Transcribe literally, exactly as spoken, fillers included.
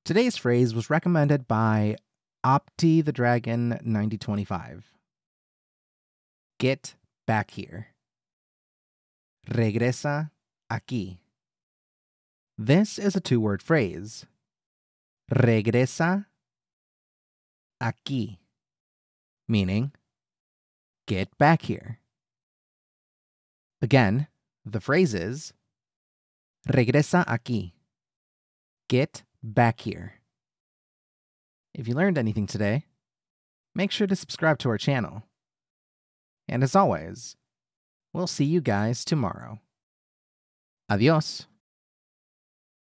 Today's phrase was recommended by Opti the Dragon ninety twenty-five. Get back here. Regresa aquí. This is a two-word phrase. Regresa aquí, meaning get back here. Again, the phrase is Regresa aquí. Get back here. If you learned anything today, make sure to subscribe to our channel. And as always, we'll see you guys tomorrow. Adios.